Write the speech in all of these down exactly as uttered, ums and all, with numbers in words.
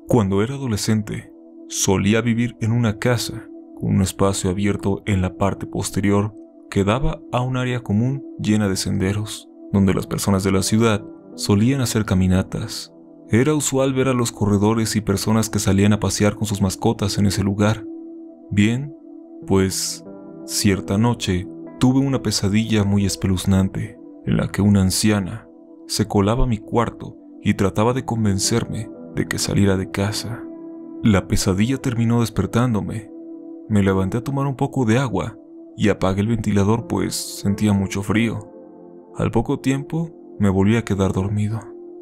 Cuando era adolescente, solía vivir en una casa con un espacio abierto en la parte posterior que daba a un área común llena de senderos, donde las personas de la ciudad solían hacer caminatas. Era usual ver a los corredores y personas que salían a pasear con sus mascotas en ese lugar. Bien, pues, cierta noche tuve una pesadilla muy espeluznante, en la que una anciana se colaba a mi cuarto y trataba de convencerme de que saliera de casa. La pesadilla terminó despertándome. Me levanté a tomar un poco de agua y apagué el ventilador pues sentía mucho frío. Al poco tiempo me volví a quedar dormido.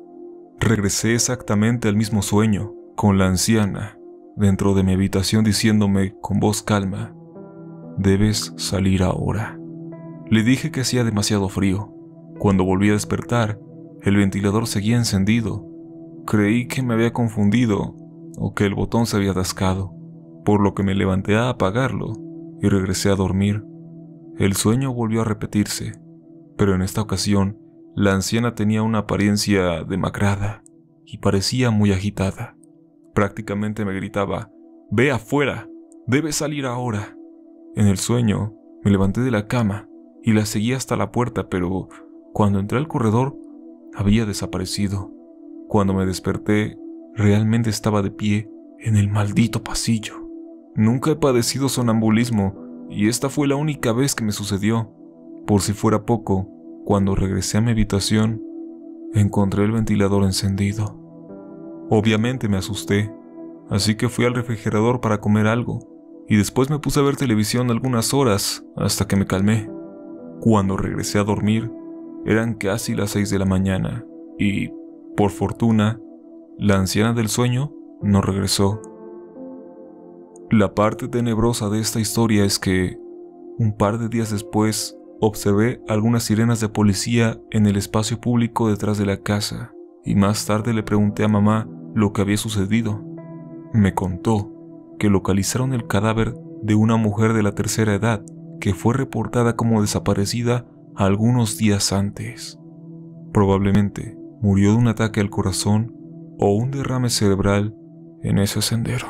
Regresé exactamente al mismo sueño, con la anciana dentro de mi habitación diciéndome con voz calma: «Debes salir ahora». Le dije que hacía demasiado frío. Cuando volví a despertar, el ventilador seguía encendido. Creí que me había confundido o que el botón se había atascado, por lo que me levanté a apagarlo y regresé a dormir. El sueño volvió a repetirse, pero en esta ocasión la anciana tenía una apariencia demacrada y parecía muy agitada. Prácticamente me gritaba: «Ve afuera, debes salir ahora». En el sueño me levanté de la cama y la seguí hasta la puerta, pero cuando entré al corredor había desaparecido. Cuando me desperté, realmente estaba de pie en el maldito pasillo. Nunca he padecido sonambulismo y esta fue la única vez que me sucedió. Por si fuera poco, cuando regresé a mi habitación, encontré el ventilador encendido. Obviamente me asusté, así que fui al refrigerador para comer algo y después me puse a ver televisión algunas horas hasta que me calmé. Cuando regresé a dormir, eran casi las seis de la mañana y, por fortuna, la anciana del sueño no regresó. La parte tenebrosa de esta historia es que, un par de días después, observé algunas sirenas de policía en el espacio público detrás de la casa, y más tarde le pregunté a mamá lo que había sucedido. Me contó que localizaron el cadáver de una mujer de la tercera edad que fue reportada como desaparecida algunos días antes. Probablemente murió de un ataque al corazón o un derrame cerebral en ese sendero.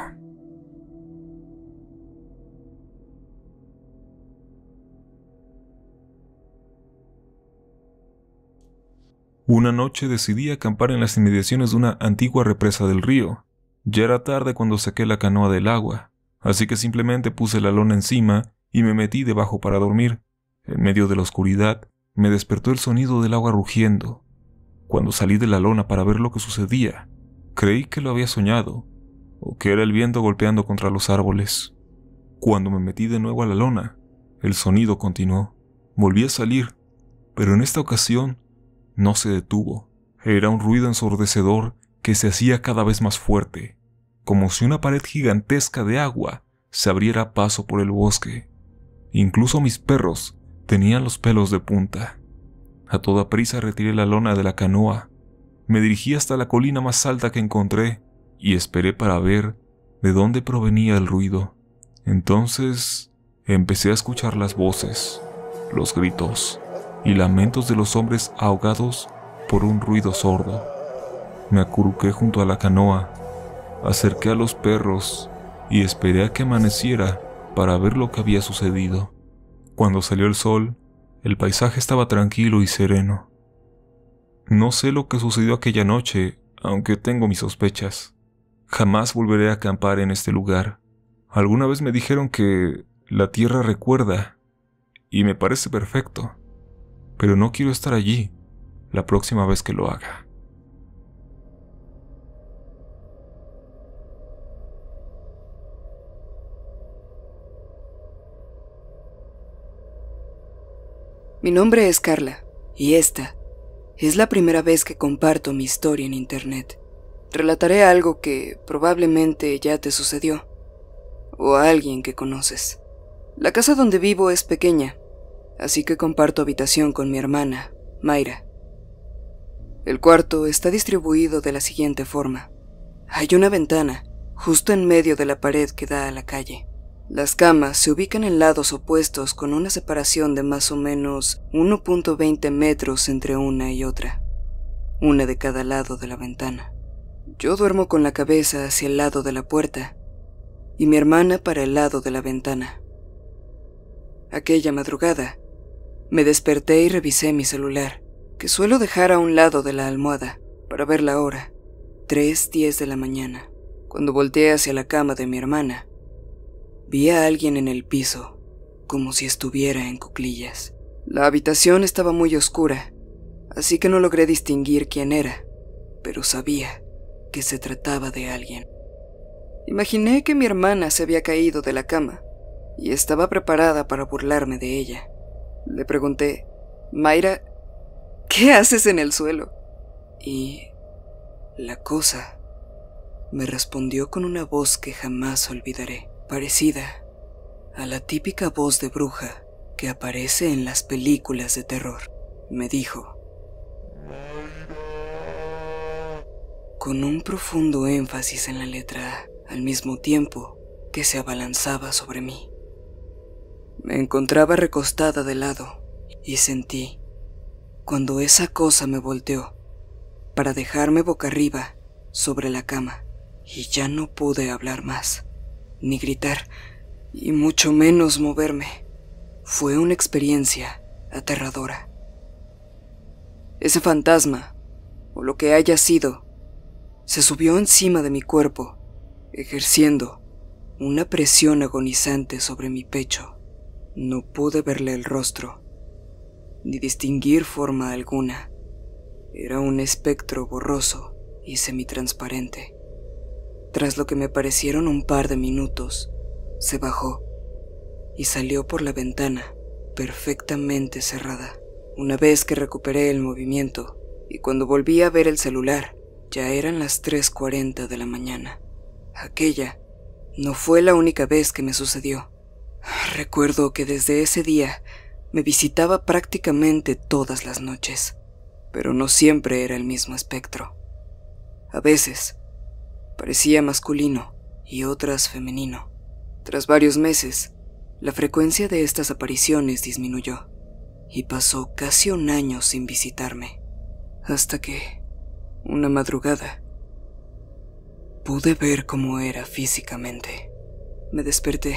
Una noche decidí acampar en las inmediaciones de una antigua represa del río. Ya era tarde cuando saqué la canoa del agua, así que simplemente puse la lona encima y me metí debajo para dormir. En medio de la oscuridad, me despertó el sonido del agua rugiendo. Cuando salí de la lona para ver lo que sucedía, creí que lo había soñado, o que era el viento golpeando contra los árboles. Cuando me metí de nuevo a la lona, el sonido continuó. Volví a salir, pero en esta ocasión no se detuvo. Era un ruido ensordecedor que se hacía cada vez más fuerte, como si una pared gigantesca de agua se abriera paso por el bosque. Incluso mis perros tenían los pelos de punta. A toda prisa retiré la lona de la canoa. Me dirigí hasta la colina más alta que encontré y esperé para ver de dónde provenía el ruido. Entonces empecé a escuchar las voces, los gritos y lamentos de los hombres ahogados por un ruido sordo. Me acurruqué junto a la canoa, acerqué a los perros y esperé a que amaneciera para ver lo que había sucedido. Cuando salió el sol, el paisaje estaba tranquilo y sereno. No sé lo que sucedió aquella noche, aunque tengo mis sospechas. Jamás volveré a acampar en este lugar. Alguna vez me dijeron que la tierra recuerda, y me parece perfecto, pero no quiero estar allí la próxima vez que lo haga. Mi nombre es Carla, y esta es la primera vez que comparto mi historia en internet. Relataré algo que probablemente ya te sucedió, o a alguien que conoces. La casa donde vivo es pequeña, así que comparto habitación con mi hermana, Mayra. El cuarto está distribuido de la siguiente forma. Hay una ventana justo en medio de la pared que da a la calle. Las camas se ubican en lados opuestos con una separación de más o menos uno punto veinte metros entre una y otra, una de cada lado de la ventana. Yo duermo con la cabeza hacia el lado de la puerta y mi hermana para el lado de la ventana. Aquella madrugada, me desperté y revisé mi celular, que suelo dejar a un lado de la almohada para ver la hora, tres diez de la mañana. Cuando volteé hacia la cama de mi hermana, vi a alguien en el piso, como si estuviera en cuclillas. La habitación estaba muy oscura, así que no logré distinguir quién era, pero sabía que se trataba de alguien. Imaginé que mi hermana se había caído de la cama y estaba preparada para burlarme de ella. Le pregunté, Mayra, ¿qué haces en el suelo? Y la cosa me respondió con una voz que jamás olvidaré, parecida a la típica voz de bruja que aparece en las películas de terror. Me dijo, con un profundo énfasis en la letra A, al mismo tiempo que se abalanzaba sobre mí. Me encontraba recostada de lado y sentí cuando esa cosa me volteó para dejarme boca arriba sobre la cama, y ya no pude hablar más, ni gritar, y mucho menos moverme. Fue una experiencia aterradora. Ese fantasma, o lo que haya sido, se subió encima de mi cuerpo, ejerciendo una presión agonizante sobre mi pecho. No pude verle el rostro, ni distinguir forma alguna. Era un espectro borroso y semitransparente. Tras lo que me parecieron un par de minutos, se bajó y salió por la ventana, perfectamente cerrada. Una vez que recuperé el movimiento, y cuando volví a ver el celular, ya eran las tres cuarenta de la mañana. Aquella no fue la única vez que me sucedió. Recuerdo que desde ese día me visitaba prácticamente todas las noches, pero no siempre era el mismo espectro. A veces parecía masculino y otras femenino. Tras varios meses, la frecuencia de estas apariciones disminuyó y pasó casi un año sin visitarme, hasta que, una madrugada, pude ver cómo era físicamente. Me desperté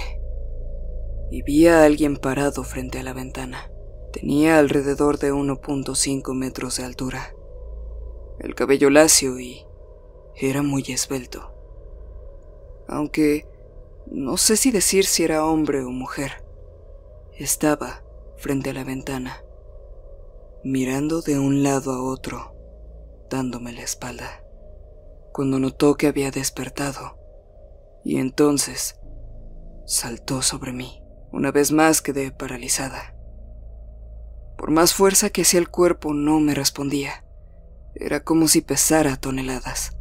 y vi a alguien parado frente a la ventana. Tenía alrededor de uno punto cinco metros de altura, el cabello lacio y era muy esbelto. Aunque no sé si decir si era hombre o mujer. Estaba frente a la ventana, mirando de un lado a otro, dándome la espalda. Cuando notó que había despertado, y entonces saltó sobre mí. Una vez más quedé paralizada. Por más fuerza que hacía el cuerpo, no me respondía. Era como si pesara toneladas.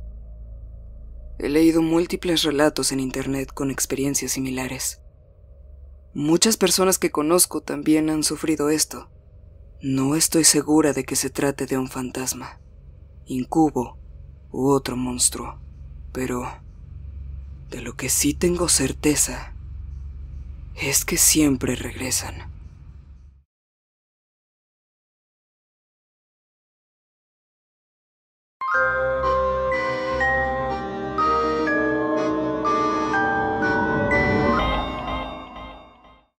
He leído múltiples relatos en internet con experiencias similares. Muchas personas que conozco también han sufrido esto. No estoy segura de que se trate de un fantasma, incubo u otro monstruo, pero de lo que sí tengo certeza es que siempre regresan.